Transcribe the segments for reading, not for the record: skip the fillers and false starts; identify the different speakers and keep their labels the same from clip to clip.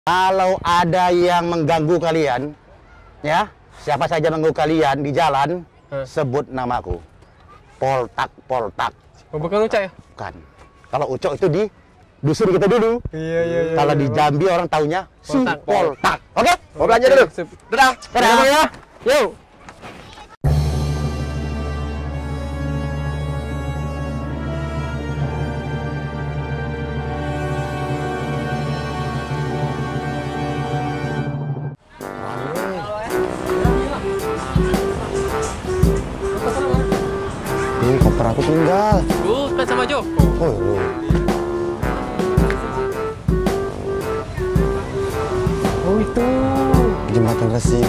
Speaker 1: Kalau ada yang mengganggu kalian, ya, siapa saja mengganggu kalian di jalan, sebut namaku. Poltak, Poltak.
Speaker 2: Oh, bukan Ucok ya?
Speaker 1: Bukan. Kalau Ucok itu di dusun kita dulu.
Speaker 2: Iya.
Speaker 1: Kalau di Jambi orang taunya si Poltak. Oke?
Speaker 2: Mau belanja dulu.
Speaker 1: Dadah. Dadah. Ya.
Speaker 2: Yuk.
Speaker 1: Ini koper aku tinggal.
Speaker 2: Bukan sama Joko.
Speaker 1: Oh,
Speaker 2: Oh itu.
Speaker 1: jembatan Resi.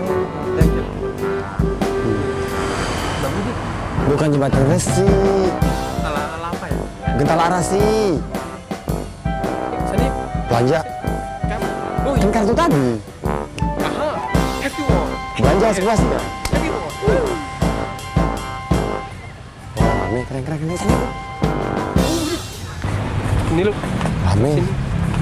Speaker 1: Bukan jembatan Resi.
Speaker 2: Ala apa ya?
Speaker 1: Gentala Rasi.
Speaker 2: Sini.
Speaker 1: Belanja.
Speaker 2: Oh
Speaker 1: Kan kartu tadi.
Speaker 2: Aha. Happy Wall.
Speaker 1: Belanja sepuasnya.
Speaker 2: Happy Wall.
Speaker 1: Wah, rame, keren.
Speaker 2: Ini lu.
Speaker 1: Rame.
Speaker 2: Sini.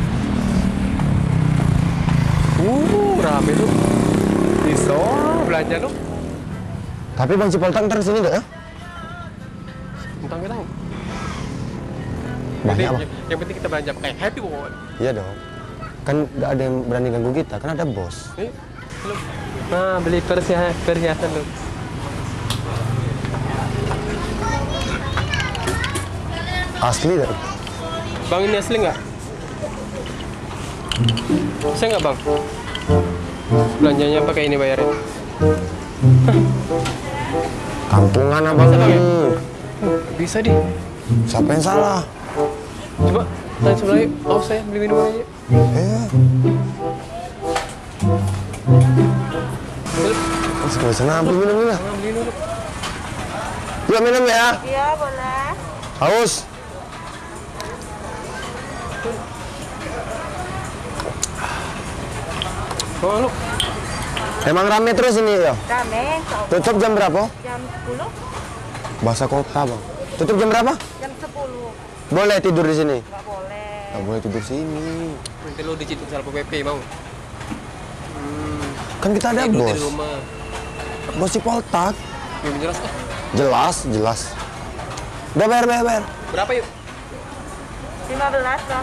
Speaker 2: Rame lu. Bisa belanja lu.
Speaker 1: Tapi Bang Cipoltak ntar kesini nggak ya?
Speaker 2: Tentang kita.
Speaker 1: Banyak, Bang.
Speaker 2: Yang penting kita belanja pakai Happy Wall.
Speaker 1: Iya dong. Kan nggak ada yang berani ganggu kita, kan ada bos.
Speaker 2: Nih, lu. Nah, beli perhiasan lu.
Speaker 1: Asli dah.
Speaker 2: Bang, ini asli nggak? Bisa nggak, Bang? Belanjanya pakai ini bayarin.
Speaker 1: Kampungan abang
Speaker 2: Bisa, Bang, ya?
Speaker 1: ini.
Speaker 2: Bisa di.
Speaker 1: Siapa yang salah?
Speaker 2: Coba tanya sebelah yuk. Oh, saya beli minuman aja.
Speaker 1: Sebelah sana ambil minum ya.
Speaker 2: Beli dulu.
Speaker 1: Yuk minum ya.
Speaker 3: Iya, boleh.
Speaker 1: Haus.
Speaker 2: Oh, lu.
Speaker 1: Emang rame terus ini ya?
Speaker 3: Rame,
Speaker 1: Tutup jam berapa?
Speaker 3: jam 10,
Speaker 1: Bahasa kota bang. Tutup jam berapa?
Speaker 3: jam 10.
Speaker 1: Boleh tidur di sini?
Speaker 3: Nggak boleh.
Speaker 1: Nggak boleh tidur sini.
Speaker 2: Nanti lu dicicil Salpo PP mau.
Speaker 1: Kan kita ada
Speaker 2: Tidur di
Speaker 1: bos.
Speaker 2: rumah.
Speaker 1: Bos si Poltak.
Speaker 2: Yang jelas ah.
Speaker 1: Jelas. Udah bayar.
Speaker 2: Berapa yuk?
Speaker 3: 15, Bang.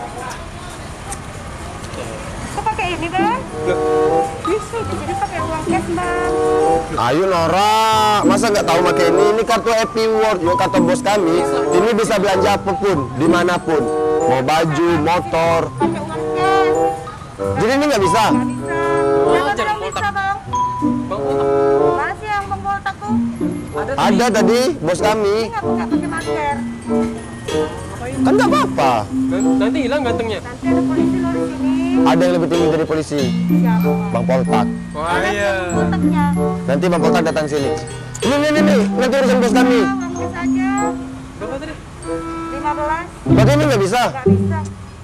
Speaker 3: Kok pakai ini, Bang? Bisa, jadi pakai uang cash, Bang.
Speaker 1: Ayo Nora, masa nggak tahu pakai ini? Ini kartu Happy World, ya kata bos kami. Ini bisa belanja apapun, dimanapun. Mau baju, motor.
Speaker 3: Pakai uang cash.
Speaker 1: Jadi ini nggak bisa?
Speaker 3: Nggak bisa. Kenapa
Speaker 2: jangan
Speaker 3: bilang bisa, Bang?
Speaker 2: Bang,
Speaker 3: Mana sih yang Bang Boltak tuh?
Speaker 1: Ada tadi, bos kami.
Speaker 3: Ini nggak pakai masker.
Speaker 1: Kan nggak apa-apa.
Speaker 2: nanti hilang gantengnya.
Speaker 3: Nanti ada polisi lo di sini.
Speaker 1: Ada yang lebih tinggi dari polisi,
Speaker 3: Siapa, Bang?
Speaker 1: Bang Poltak.
Speaker 2: Wah,
Speaker 3: Ada
Speaker 2: iya.
Speaker 3: Bang Boltaknya.
Speaker 1: Nanti Bang Poltak datang sini. Ini, nanti urusan bos kami.
Speaker 3: Bang, uang cash aja.
Speaker 2: Berapa tadi?
Speaker 3: 15,
Speaker 1: Berarti ini nggak bisa?
Speaker 3: nggak bisa.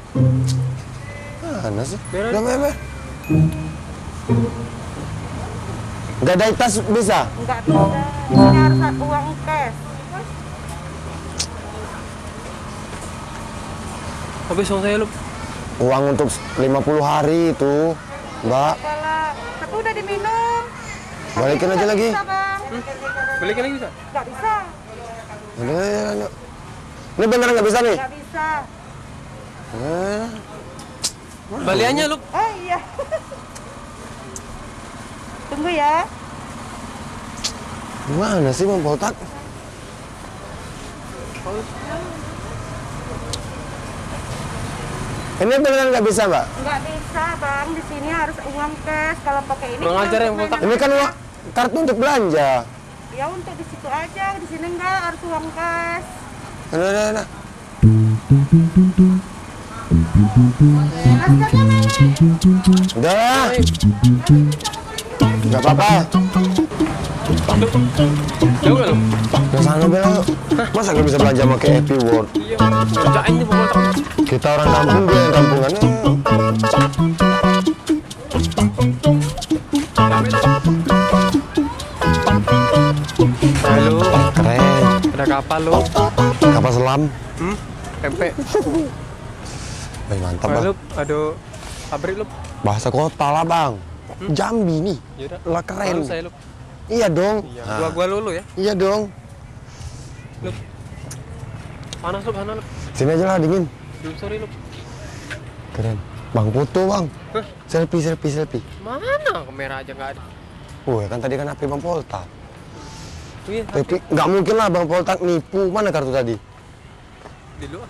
Speaker 1: Mana sih?
Speaker 2: Biar aja.
Speaker 1: Udah, bayar. Nggak ada tas bisa?
Speaker 3: Nggak bisa. Ini harus uang cash.
Speaker 2: Habis uang saya lu.
Speaker 1: Uang untuk 50 hari itu, Mbak.
Speaker 3: Apalah, tapi udah diminum.
Speaker 1: Balikin aja lagi.
Speaker 3: Bisa, Bang.
Speaker 2: Balikin lagi bisa?
Speaker 3: Nggak bisa.
Speaker 1: Ayo. Ini beneran nggak bisa nih?
Speaker 3: Nggak bisa.
Speaker 1: Eh,
Speaker 2: Baliannya lu.
Speaker 3: Oh iya. Tunggu ya.
Speaker 1: Gimana sih Bang Poltak? Ini beneran nggak bisa, Mbak?
Speaker 3: Nggak bisa, Bang. Di sini harus uang cash. Kalau pakai ini.
Speaker 2: Bang,
Speaker 3: kita
Speaker 2: ajar yang
Speaker 3: untuk
Speaker 2: botak.
Speaker 1: Ini kan uang kartu untuk belanja.
Speaker 3: Ya untuk di situ aja. Di sini nggak harus uang cash.
Speaker 1: Udah.
Speaker 3: Maskernya mana?
Speaker 1: Udah. Nggak apa-apa.
Speaker 2: Jauh nggak lu?
Speaker 1: Ke sana bela yuk. Masa nggak bisa belanja pakai Happy World?
Speaker 2: Iya. Kerjain nih Bang Boltak.
Speaker 1: Kita orang kampung, dia yang kampungannya.
Speaker 2: Halo.
Speaker 1: Keren.
Speaker 2: Ada kapal lu.
Speaker 1: Kapal selam.
Speaker 2: Tempe.
Speaker 1: Wih, mantap, Bang.
Speaker 2: Halo. Aduh. Pabrik lu.
Speaker 1: Bahasa kota lah bang. Jambi nih.
Speaker 2: Yaudah.
Speaker 1: Lah keren.
Speaker 2: Lalu saya lu.
Speaker 1: Iya dong.
Speaker 2: Iya.
Speaker 1: Ah.
Speaker 2: Gua lulu ya.
Speaker 1: Iya dong.
Speaker 2: Lu. Panas lu, sana lu.
Speaker 1: Sini aja lah dingin.
Speaker 2: Duh, sorry lu.
Speaker 1: Keren. Bang foto bang.
Speaker 2: Hah?
Speaker 1: Selfie.
Speaker 2: Mana kamera aja nggak ada.
Speaker 1: Wah kan tadi kan HP Bang Poltak.
Speaker 2: Iya,
Speaker 1: Tapi nggak mungkin lah Bang Poltak nipu. Mana kartu tadi?
Speaker 2: di lu.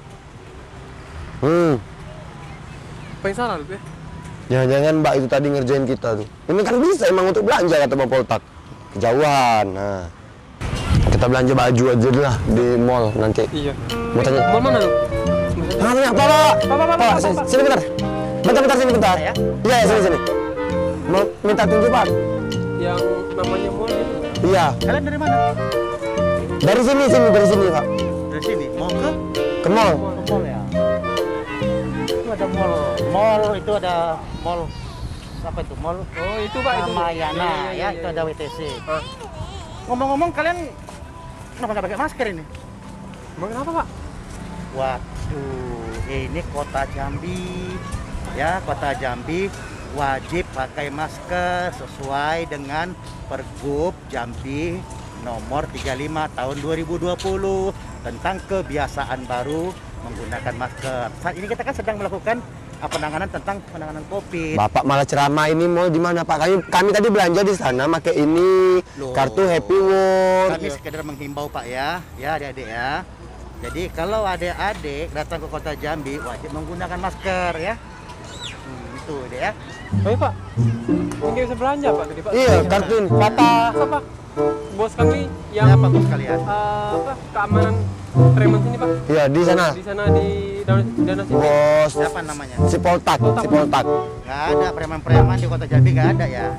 Speaker 2: Apa yang salah lu ya?
Speaker 1: Jangan-jangan Mbak itu tadi ngerjain kita tuh. Ini kan bisa emang untuk belanja kata Bang Poltak. Kejauhan. Nah. Kita belanja baju aja deh lah di mall nanti.
Speaker 2: Iya.
Speaker 1: Mau tanya.
Speaker 2: Mau mana lu?
Speaker 1: Tanya, Pak, sini bentar. Bentar, sini bentar.
Speaker 3: Ya?
Speaker 1: Iya, sini. Mau minta tunjuk, Pak.
Speaker 2: Yang namanya mall itu.
Speaker 1: Iya.
Speaker 3: Kalian dari mana?
Speaker 1: Dari sini, Pak.
Speaker 3: Dari sini. Mau
Speaker 1: Ke mall.
Speaker 3: ke mall ya? Itu ada mall. Mall itu ada mall. Apa itu? Mall
Speaker 2: Oh, itu Pak itu.
Speaker 3: Ramayana
Speaker 2: Iya,
Speaker 3: ya, itu ada WTC.
Speaker 2: Ah.
Speaker 3: Ngomong-ngomong kalian kenapa nggak pakai masker ini?
Speaker 2: Emang kenapa, Pak?
Speaker 3: Waduh, ini kota Jambi. Ya, kota Jambi wajib pakai masker sesuai dengan Pergub Jambi nomor 35 tahun 2020 tentang kebiasaan baru menggunakan masker. Saat ini kita kan sedang melakukan penanganan tentang penanganan COVID.
Speaker 1: Bapak malah ceramah ini mall di mana, Pak? Kami tadi belanja di sana pakai ini
Speaker 3: Loh.
Speaker 1: kartu Happy World.
Speaker 3: Kami sekedar menghimbau Pak ya adik-adik ya. Jadi kalau adik-adik datang ke kota Jambi wajib menggunakan masker ya. Itu deh ya.
Speaker 2: Oh iya, Pak. Ini bisa belanja, Pak, tadi, Pak.
Speaker 1: Iya, kartu ini.
Speaker 2: Kata siapa? Bos kami yang
Speaker 3: Siapa bos kalian?
Speaker 2: keamanan preman sini, Pak.
Speaker 1: Iya, di sana.
Speaker 2: Di sana di dana sini.
Speaker 1: Bos
Speaker 3: Siapa namanya?
Speaker 1: si Poltak.
Speaker 3: Gak ada preman-preman di kota Jambi, gak ada ya.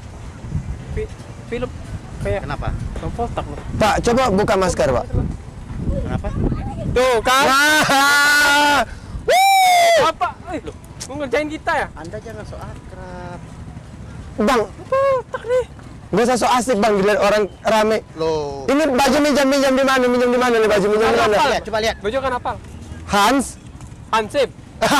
Speaker 2: Film kayak
Speaker 3: Kenapa?
Speaker 2: Bang Poltak loh.
Speaker 1: Pak, coba buka masker, Pak.
Speaker 3: Kenapa?
Speaker 2: Tuh kan.
Speaker 1: Wah!
Speaker 2: Apa? Loh, mau ngerjain kita ya?
Speaker 3: Anda jangan so akrab.
Speaker 1: Bang,
Speaker 2: Poltak nih.
Speaker 1: nggak usah so asik Bang, dilihat orang rame.
Speaker 3: Loh.
Speaker 1: Ini baju minjam di mana nih baju minjam di mana?
Speaker 3: Lihat, coba lihat.
Speaker 2: Baju kan apa?
Speaker 1: Hans.
Speaker 2: Hansip.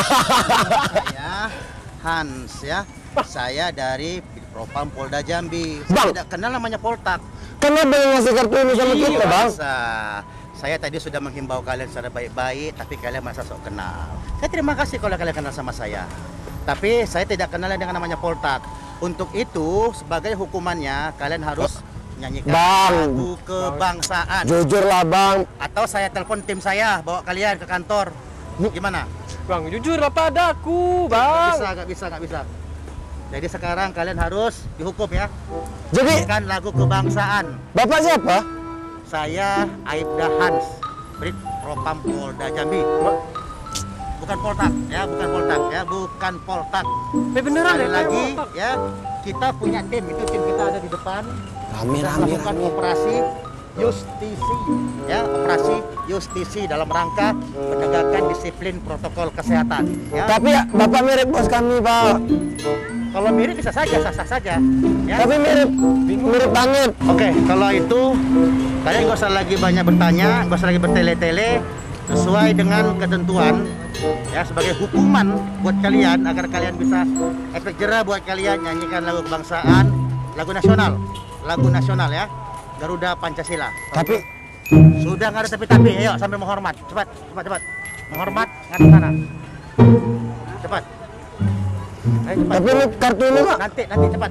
Speaker 3: Saya Hans ya. Saya dari Propam Polda Jambi.
Speaker 1: Bang.
Speaker 3: Saya tidak kenal namanya Poltak.
Speaker 1: Kenapa yang ngasih kartu ini sama kita, Bang?
Speaker 3: Bisa. Saya tadi sudah menghimbau kalian secara baik-baik, tapi kalian masa sok kenal. Saya terima kasih kalau kalian kenal sama saya. Tapi saya tidak kenal dengan namanya Poltak. Untuk itu, sebagai hukumannya, kalian harus nyanyikan
Speaker 1: Bang.
Speaker 3: lagu kebangsaan.
Speaker 1: Jujur lah, Bang.
Speaker 3: Atau saya telepon tim saya, bawa kalian ke kantor. Gimana?
Speaker 2: Bang, jujur apa padaku, Bang?
Speaker 3: Nggak bisa. Jadi sekarang kalian harus dihukum ya.
Speaker 1: Jadi,
Speaker 3: Nyanyikan lagu kebangsaan.
Speaker 1: Bapak siapa?
Speaker 3: Saya Aibda Hans, Brit Propam Polda Jambi. Bukan Poltak bukan Poltak.
Speaker 2: Beneran
Speaker 3: Sekali
Speaker 2: ya?
Speaker 3: lagi
Speaker 2: Poltak.
Speaker 3: ya, kita punya tim, itu tim kita ada di depan.
Speaker 1: Rame.
Speaker 3: Melakukan operasi justisi, ya, operasi justisi dalam rangka menegakkan disiplin protokol kesehatan. Ya.
Speaker 1: Tapi ya, Bapak mirip bos kami, Pak.
Speaker 3: Kalau mirip bisa saja, sah-sah saja. Ya.
Speaker 1: Tapi mirip banget.
Speaker 3: Oke, kalau itu kalian nggak usah lagi banyak bertanya, nggak usah lagi bertele-tele, sesuai dengan ketentuan ya, sebagai hukuman buat kalian agar kalian bisa efek jerah buat kalian nyanyikan lagu kebangsaan, lagu nasional ya, Garuda Pancasila.
Speaker 1: Tapi
Speaker 3: Sudah nggak ada tapi, ayo sambil menghormat, cepat, menghormat ngadep sana, cepat. Ayo, cepat.
Speaker 1: tapi ini kartu ini, Pak.
Speaker 3: Nanti cepat.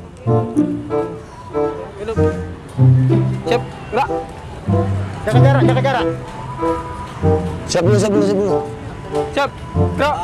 Speaker 2: Hidup. Siap, enggak?
Speaker 3: Jaga jarak.
Speaker 1: Siap dulu.
Speaker 2: Siap, enggak?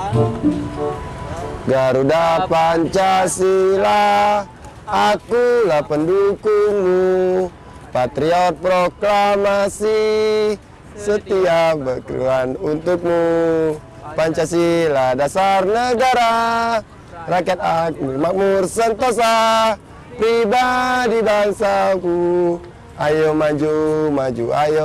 Speaker 1: Garuda Pancasila, akulah pendukungmu, patriot proklamasi, setia berkorban untukmu. Pancasila dasar negara, rakyat makmur sentosa, pribadi bangsaku. Ayo maju, ayo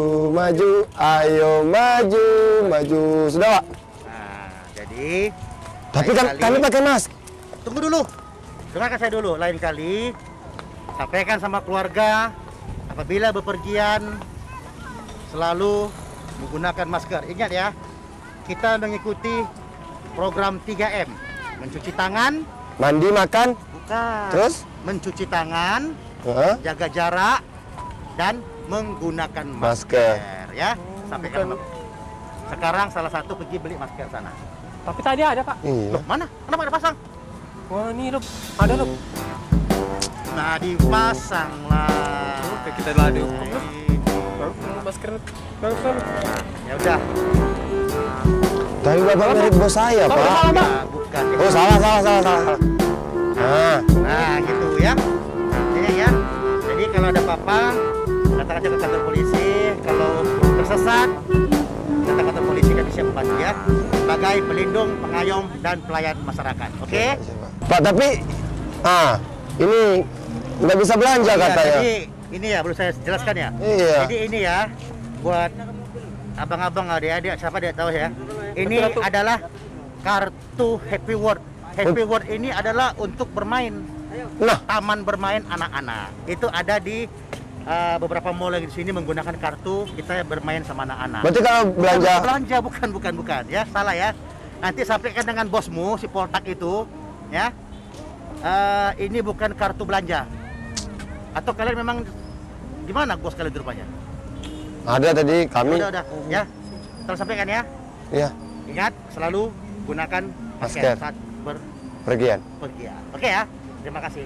Speaker 1: maju. Sudah, Pak?
Speaker 3: Nah, jadi
Speaker 1: Tapi
Speaker 3: lain
Speaker 1: kan
Speaker 3: kali-
Speaker 1: kami pakai masker.
Speaker 3: Tunggu dulu. Dengarkan saya dulu. Lain kali sampaikan sama keluarga apabila bepergian selalu menggunakan masker. Ingat ya, kita mengikuti program 3M. mencuci tangan,
Speaker 1: mandi, makan,
Speaker 3: bukan.
Speaker 1: terus?
Speaker 3: Mencuci tangan,
Speaker 1: Heeh.
Speaker 3: jaga jarak, dan menggunakan
Speaker 1: Masker.
Speaker 3: ya. Sampaikan. Sekarang salah satu pergi beli masker sana.
Speaker 2: Tapi tadi ada, Pak.
Speaker 1: Iya.
Speaker 3: Loh, mana? Kenapa ada pasang?
Speaker 2: Wah, ini loh. Ada loh.
Speaker 3: Nah, dipasang lah.
Speaker 2: Oke, kita lah dihukum loh.
Speaker 3: Ini.
Speaker 2: Masker. Bagus.
Speaker 3: Ya udah.
Speaker 1: Tapi Bapak mirip bos saya,
Speaker 2: Pak,
Speaker 1: Pak.
Speaker 2: salah, Pak.
Speaker 3: Ya, bukan.
Speaker 1: Oh, salah. Nah,
Speaker 3: Nah, gitu ya. Ini ya. Jadi kalau ada apa-apa, datang aja ke kantor polisi. Kalau tersesat, datang ke kantor polisi, kami siap membantu ya. Sebagai pelindung, pengayom, dan pelayan masyarakat. Oke?
Speaker 1: Pak, tapi ini nggak bisa belanja
Speaker 3: Iya,
Speaker 1: katanya.
Speaker 3: jadi ini ya, perlu saya jelaskan ya.
Speaker 1: Iya.
Speaker 3: Jadi ini ya, buat abang-abang, adik-adik, siapa dia tahu ya. Ini
Speaker 2: Ratu.
Speaker 3: adalah kartu Happy World. Happy World ini adalah untuk bermain.
Speaker 1: Nah,
Speaker 3: Taman bermain anak-anak. Itu ada di beberapa mall yang di sini menggunakan kartu kita bermain sama anak-anak.
Speaker 1: berarti kalau belanja
Speaker 3: Belanja bukan ya, salah ya. Nanti sampaikan dengan bosmu si Poltak itu ya. Ini bukan kartu belanja. Atau kalian memang gimana bos kalian itu rupanya?
Speaker 1: ada tadi kami.
Speaker 3: Udah ya. Tolong sampaikan ya.
Speaker 1: Iya,
Speaker 3: Ingat selalu gunakan masker
Speaker 1: Masker.
Speaker 3: saat
Speaker 1: pergian.
Speaker 3: berpergian. Oke ya. Terima kasih.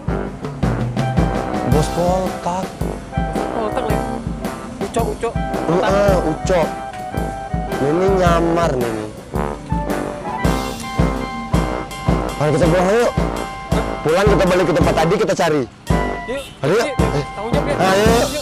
Speaker 1: Bos Poltak.
Speaker 2: Oh, tak lah. Ucok.
Speaker 1: Ucok. Ini nyamar nih. Ayo kita pulang yuk. Pulang kita balik ke tempat tadi kita cari.
Speaker 2: Yuk.
Speaker 1: Ayo, yuk.
Speaker 2: Tanggung jawab ya.
Speaker 1: Ayo.
Speaker 2: Yuk.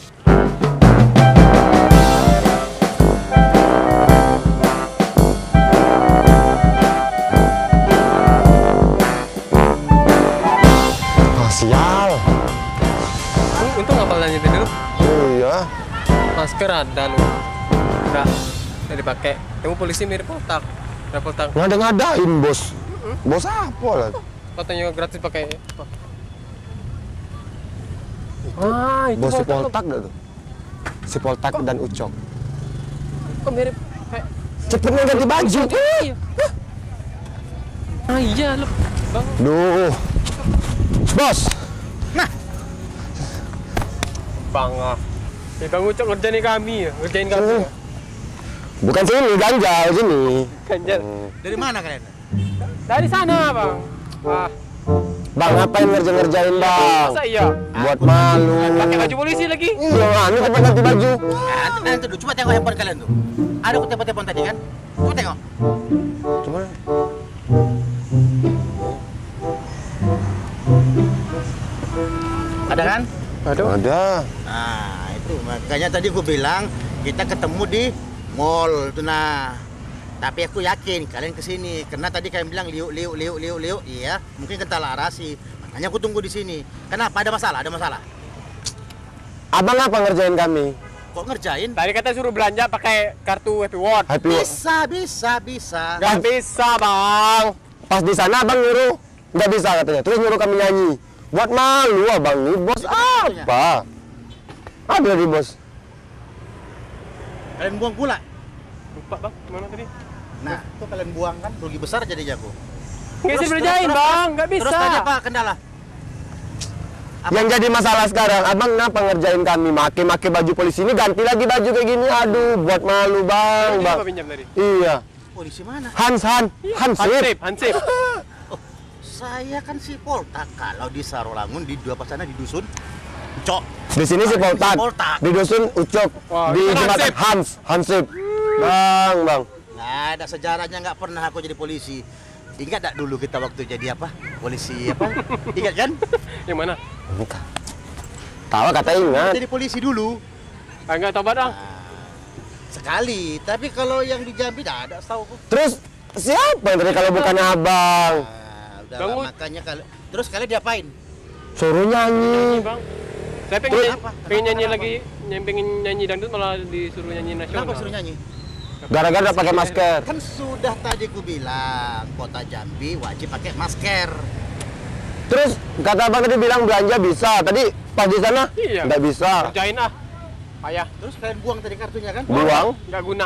Speaker 1: Sial.
Speaker 2: Untung nggak belanja dulu.
Speaker 1: Iya.
Speaker 2: Masker ada loh. Nggak dipakai. Kamu polisi mirip Poltak. Ada Poltak.
Speaker 1: Ngada-ngadain bos. Bos apa lah?
Speaker 2: Katanya gratis pakai. Itu
Speaker 1: Bos si
Speaker 2: Poltak.
Speaker 1: Poltak gak tuh? Si Poltak dan Ucok.
Speaker 2: Kok mirip kayak
Speaker 1: Cepetnya ganti baju.
Speaker 2: iya. Iya loh. Bang.
Speaker 1: Duh. Bos.
Speaker 2: Bang Bang Ucok ngerjain kami ya. Ngerjain kami. Ya.
Speaker 1: Bukan sini, ganjal sini.
Speaker 2: Ganjar.
Speaker 3: Dari mana kalian?
Speaker 2: Dari sana, Bang.
Speaker 1: Bang, ngapain ngerjain bang?
Speaker 2: Masa iya?
Speaker 1: Buat malu.
Speaker 2: Pakai baju polisi lagi.
Speaker 1: Iya, ini cepet ganti baju.
Speaker 3: Nanti dulu, coba tengok handphone kalian tuh. Ada telepon tadi kan? Coba tengok.
Speaker 1: Cuma
Speaker 3: Ada kan?
Speaker 1: ada.
Speaker 3: Nah, itu makanya tadi gue bilang kita ketemu di mall tuh nah. Tapi aku yakin kalian kesini karena tadi kalian bilang liuk. Iya, mungkin kental arasi. Makanya aku tunggu di sini. Kenapa? Ada masalah? Ada masalah?
Speaker 1: Abang apa ngerjain kami?
Speaker 3: Kok ngerjain?
Speaker 2: Tadi kata suruh belanja pakai kartu Happy World.
Speaker 1: Happy World.
Speaker 3: Bisa.
Speaker 2: Gak bisa, Bang.
Speaker 1: Pas di sana abang nyuruh nggak bisa katanya. Terus nyuruh kami nyanyi. Buat malu abang nih, bos apa? Ada di bos.
Speaker 3: Kalian buang pula.
Speaker 2: Lupa, Bang. Mana tadi?
Speaker 3: Nah, itu kalian buang kan rugi besar jadi jago.
Speaker 2: Nggak bisa berjain, Bang. Nggak bisa.
Speaker 3: Terus tadi apa kendala?
Speaker 1: Yang jadi masalah sekarang, abang kenapa ngerjain kami? Make baju polisi ini ganti lagi baju kayak gini. Aduh, buat malu bang.
Speaker 2: Ini
Speaker 1: Bang.
Speaker 2: apa pinjam tadi?
Speaker 1: Iya.
Speaker 3: Polisi mana?
Speaker 1: Hansip.
Speaker 2: Hansip.
Speaker 3: Oh, saya kan si Poltak. Kalau di Sarolangun di dua pasana di dusun Cok.
Speaker 1: Di sini si Poltak. Di dusun Ucok.
Speaker 2: Wah,
Speaker 1: Di
Speaker 2: itu
Speaker 1: jembatan Hansip. Bang.
Speaker 3: Nggak ada sejarahnya, nggak pernah aku jadi polisi. Ingat tak dulu kita waktu jadi apa? Polisi apa? Ingat kan?
Speaker 2: Yang mana?
Speaker 1: Tahu kata ingat.
Speaker 3: Jadi polisi dulu.
Speaker 2: Enggak tahu, Bang.
Speaker 3: Sekali. Tapi kalau yang di Jambi tidak ada, tahu aku.
Speaker 1: Terus siapa yang tadi kalau bukan abang?
Speaker 3: Udah lah,
Speaker 2: Bangun.
Speaker 3: makanya kalau terus kalian diapain?
Speaker 1: Suruh nyanyi.
Speaker 2: Ini, Bang. Saya pengen
Speaker 3: Terus
Speaker 2: nyanyi,
Speaker 3: apa?
Speaker 2: pengen nyanyi
Speaker 3: Kenapa?
Speaker 2: lagi, pengen nyanyi dangdut malah disuruh nyanyi nasional.
Speaker 3: Kenapa suruh nyanyi?
Speaker 1: Gara-gara pakai masker.
Speaker 3: Kan sudah tadi ku bilang kota Jambi wajib pakai masker.
Speaker 1: Terus kata abang tadi bilang belanja bisa. Tadi pas di sana
Speaker 2: Iya.
Speaker 1: nggak bisa.
Speaker 2: Kerjain ah. Payah.
Speaker 3: Terus kalian buang tadi kartunya kan?
Speaker 1: Buang.
Speaker 2: Nggak guna.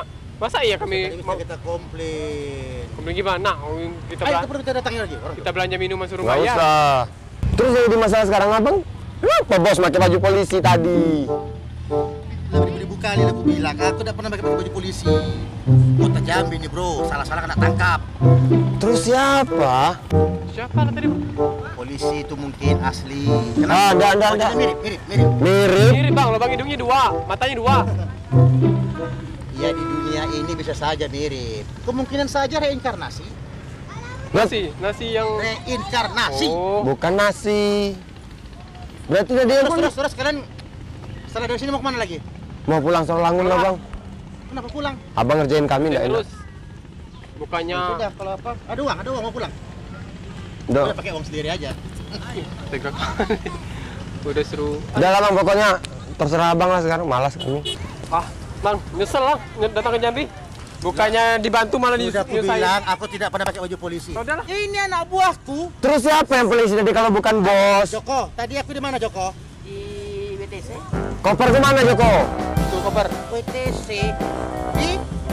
Speaker 2: Masa iya
Speaker 3: Tadi
Speaker 2: kami
Speaker 3: bisa
Speaker 2: mau
Speaker 3: kita komplain.
Speaker 2: komplain gimana? Oh,
Speaker 3: Ayo, perlu kita datangin lagi. Orang
Speaker 2: kita belanja minuman suruh
Speaker 1: Nggak
Speaker 2: bayar.
Speaker 1: usah. Terus yang jadi masalah sekarang abang, kenapa bos pakai baju polisi tadi?
Speaker 3: Beribu-ribu kali aku bilang, aku tidak pernah pakai baju polisi. Kota Jambi nih bro, salah-salah kena tangkap.
Speaker 1: Terus siapa?
Speaker 2: Siapa lah tadi?
Speaker 3: Polisi itu mungkin asli.
Speaker 1: Ah, enggak.
Speaker 3: Wajahnya mirip.
Speaker 1: Mirip.
Speaker 2: Mirip bang, lubang hidungnya 2, matanya 2.
Speaker 3: Ya di dunia ini bisa saja mirip. Kemungkinan saja reinkarnasi.
Speaker 2: Nasi yang
Speaker 3: Reinkarnasi.
Speaker 2: oh.
Speaker 1: Bukan nasi. Berarti tadi aku
Speaker 3: Terus kalian setelah dari sini mau kemana lagi?
Speaker 1: mau pulang Solangun lah bang.
Speaker 3: Kenapa pulang?
Speaker 1: Abang ngerjain kami enggak enak.
Speaker 2: Terus bukannya
Speaker 3: Sudah kalau apa? Ada uang mau pulang.
Speaker 1: Udah.
Speaker 3: Udah pakai uang sendiri aja.
Speaker 2: tega kali. Udah seru.
Speaker 1: Udah lah bang, pokoknya terserah abang lah sekarang, malas kami.
Speaker 2: Ah, bang, nyesel lah datang ke Jambi. Bukannya dibantu malah
Speaker 3: Sudah aku bilang, aku tidak pernah pakai baju polisi.
Speaker 2: Udahlah.
Speaker 3: Ini anak buahku.
Speaker 1: Terus siapa yang polisi tadi kalau bukan bos?
Speaker 3: Joko, tadi aku di mana Joko?
Speaker 4: Di WTC.
Speaker 1: Koper kemana Joko?
Speaker 2: Tuh koper.
Speaker 3: WTC di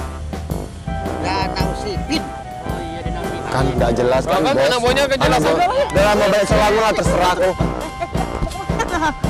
Speaker 3: Danau Sipin.
Speaker 4: Oh iya, di Nabi.
Speaker 1: Kan nggak jelas kan
Speaker 2: Kan
Speaker 1: bos.
Speaker 2: anak buahnya nggak jelas
Speaker 1: Anak buah-
Speaker 2: aja lah.
Speaker 1: Udah lah mau balik Solangun lah, terserah aku.